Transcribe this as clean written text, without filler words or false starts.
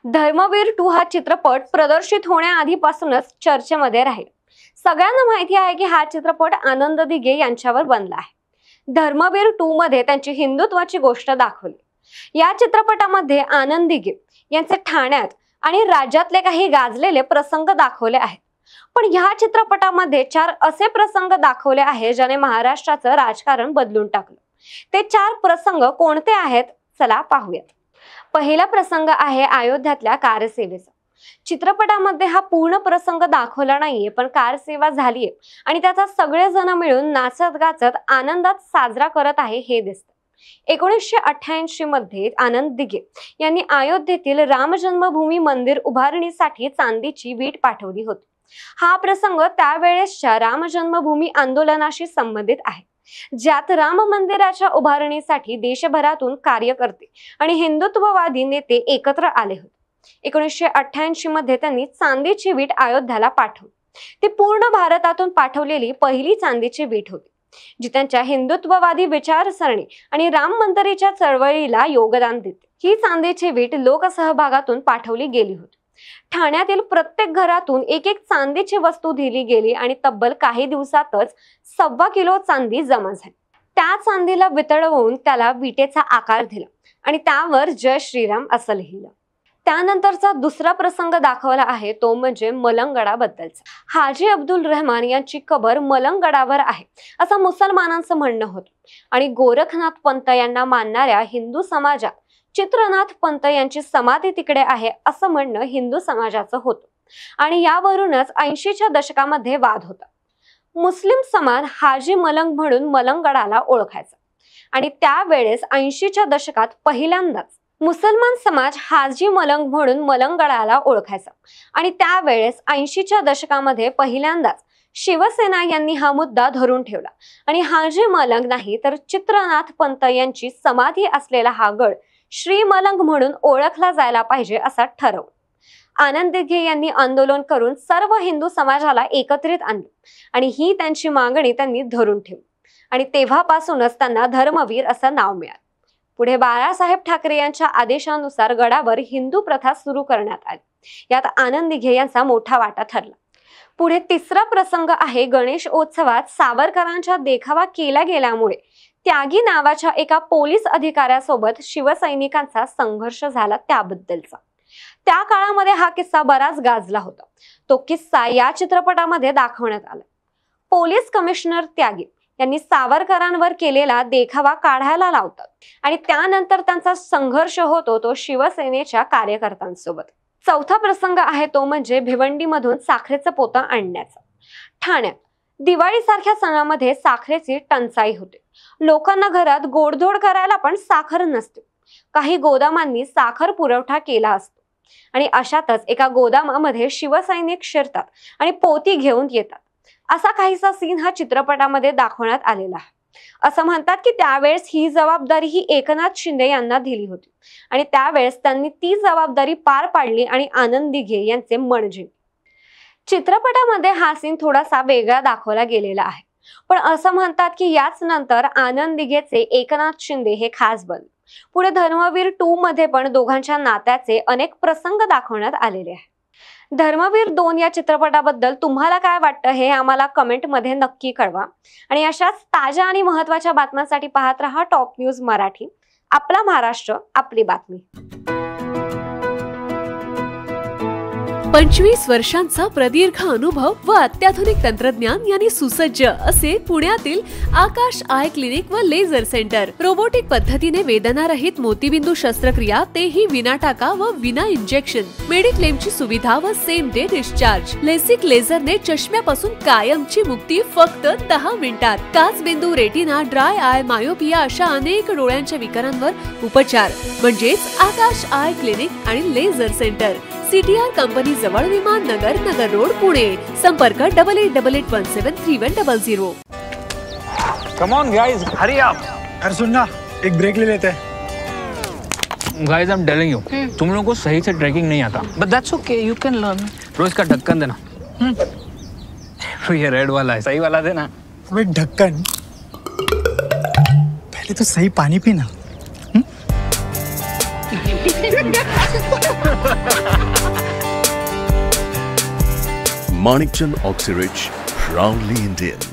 धर्मवीर 2 हा चित्रपट प्रदर्शित होण्याआधीपासूनच चर्चेमध्ये राहील। सगळ्यांना माहिती आहे की हा चित्रपट आनंद दिघे यांच्यावर बनला आहे। धर्मवीर 2 मध्ये त्यांची हिंदुत्वाची गोष्ट दाखवली। या चित्रपटामध्ये आनंद दिघे यांचे ठाण्यात आणि राज्यातले काही गाजलेले प्रसंग दाखवले आहेत। पण ह्या चित्रपटामध्ये 4 असे प्रसंग दाखवले आहेत ज्याने महाराष्ट्राचं राजकारण बदलून टाकलं। ते 4 प्रसंग कोणते आहेत चला पाहूयात। पहिला प्रसंग आहे अयोध्यातल्या कारसेवेचा। चित्रपटामध्ये हा पूर्ण प्रसंग दाखवला नाहीये, पण कारसेवा झालीये आणि त्याचा सगळेजण मिळून नाचत गाचत आनंदात साजरा करत आहे हे दिसतं। 1988 मध्ये आनंद दिघे यांनी अयोध्येतील राम जन्मभूमी मंदिर उभारणीसाठी चांदीची वीट पाठवली होती। हा प्रसंग त्यावेळेसच्या राम जन्मभूमी आंदोलनाशी संबंधित आहे, ज्यात राम मंदिराच्या उभारणीसाठी देशभरातून कार्यकर्ते आणि हिंदुत्ववादी नेते एकत्र आले होते। 1988 मध्ये त्यांनी चांदीची वीट अयोध्याला पाठवली। ती पूर्ण भारतातून पाठवलेली पहिली चांदीची वीट होती, जी त्यांच्या हिंदुत्ववादी विचारसरणी आणि राम मंदिराच्या चळवळीला योगदान देते। ही चांदीची वीट लोकसहभागातून पाठवली गेली होती। ठाण्यातील प्रत्येक घरातून एक चांदीची वस्तू दिली गेली आणि तब्बल काही दिवसातच 1.25 किलो चांदी जमा झाली। त्या चांदीला वितळवून त्याला विटेचा आकार दिला आणि त्यावर जय श्रीराम असं लिहिलं। त्यानंतरचा दुसरा प्रसंग दाखवला आहे तो म्हणजे मलंगगडाबद्दलचा। हाजी अब्दुल रहमान यांची कबर मलंगगडावर आहे असं मुसलमानांचं म्हणणं होतं आणि गोरखनाथ पंत यांना मानणाऱ्या हिंदू समाजात चित्रनाथ पंत यांची समाधी तिकडे आहे असं म्हणणं हिंदू समाजाचं होतं आणि यावरूनच 80च्या दशकामध्ये वाद होता। मुस्लिम समाज हाजी मलंग म्हणून मलंगगडाला ओळखायचा आणि त्यावेळेस 80च्या दशकात पहिल्यांदाच मुसलमान समाज हाजी मलंग म्हणून मलंगगडाला ओळखायचा आणि त्यावेळेस 80च्या दशकामध्ये पहिल्यांदाच शिवसेना यांनी हा मुद्दा धरून ठेवला आणि हाजी मलंग नाही तर चित्रनाथ पंत यांची समाधी असलेला हा गड श्री मलंग म्हणून ओळखला जायला पाहिजे असा ठरवलं। आनंद दिघे यांनी आंदोलन करून सर्व हिंदू समाजाला एकत्रित आणले आणि ही त्यांची मागणी त्यांनी धरून ठेवली आणि तेव्हापासूनच त्यांना धर्मवीर असं नाव मिळालं। पुढे बाळासाहेब ठाकरे यांच्या आदेशानुसार गडावर हिंदू प्रथा सुरू करण्यात आली। यात आनंद दिघे यांचा मोठा वाटा ठरला। पुढे तिसरा प्रसंग आहे गणेशोत्सवात सावरकरांचा देखावा केला गेल्यामुळे त्यागी नावाच्या एका पोलीस अधिकाऱ्यासोबत शिवसैनिकांचा संघर्ष झाला त्याबद्दलचा। त्या काळामध्ये हा किस्सा बराच गाजला होता। तो किस्सा या चित्रपटामध्ये दाखवण्यात आला। पोलीस कमिशनर त्यागी यांनी सावरकरांवर केलेला देखावा काढायला लावतात आणि त्यानंतर त्यांचा संघर्ष होतो तो शिवसेनेच्या कार्यकर्त्यांसोबत। चौथा प्रसंग आहे तो म्हणजे भिवंडीमधून साखरेचं पोतं आणण्याचा। ठाण्यात दिवाळीसारख्या सणामध्ये साखरेची टंचाई होते। लोकांना घरात गोडधोड करायला पण साखर नसते। काही गोदामांनी साखर पुरवठा केला असतो आणि अशातच एका गोदामामध्ये शिवसैनिक शिरतात आणि पोती घेऊन येतात। असा काहीसा सीन हा चित्रपटामध्ये दाखवण्यात आलेला आहे। असं म्हणतात की त्यावेळेस ही जबाबदारी ही एकनाथ शिंदे यांना दिली होती आणि त्यावेळेस त्यांनी ती जबाबदारी पार पाडली आणि आनंद दिघे यांचे मन जिंकले। चित्रपटामध्ये हा सीन थोडासा वेगळा दाखवला गेलेला आहे, पण असं म्हणतात की याच नंतर आनंद दिघेचे एकनाथ शिंदे हे खास बनले। पुढे धर्मवीर 2 मध्ये पण दोघांच्या नात्याचे अनेक प्रसंग दाखवण्यात आलेले आहेत। धर्मवीर 2 या चित्रपटाबद्दल तुम्हाला काय वाटतं हे आम्हाला कमेंट मध्ये नक्की कळवा आणि अशाच ताज्या आणि महत्त्वाच्या बातम्यांसाठी पाहत रहा टॉप न्यूज मराठी। आपला महाराष्ट्र, आपली बातमी। 25 वर्षांचा प्रदीर्घ अनुभव व अत्याधुनिक तंत्रज्ञान यांनी सुसज्ज असे पुण्यातील आकाश आय क्लिनिक व लेझर सेंटर। रोबोटिक पद्धतीने वेदनारहित मोतीबिंदू शस्त्रक्रिया, तेही विना टाका व विना इंजेक्शन। मेडिक्लेमची सुविधा व सेम डे डिस्चार्ज। लेसिक लेझरने चष्म्यापासून कायमची मुक्ती फक्त 10 मिनिटात। काचबिंदू, रेटिना, ड्राय आय, मायोपिया अशा अनेक डोळ्यांच्या विकारांवर उपचार म्हणजेच आकाश आय क्लिनिक आणि लेझर सेंटर। CTR कंपनी जवळ, विमान नगर, नगर रोड, पुणे। संपर्क 8888173100। Come on guys, hurry up. यार सुन ना, एक ब्रेक ले लेते हैं। Guys, I'm telling you, तुम लोगों को सही से ट्रैकिंग नहीं आता। But that's okay, you can learn. रोज का ढक्कन देना। ये रेड वाला है, सही वाला देना। अबे ढक्कन, पहले तो सही पानी पीना। Manikchand Oxyrich, proudly Indian.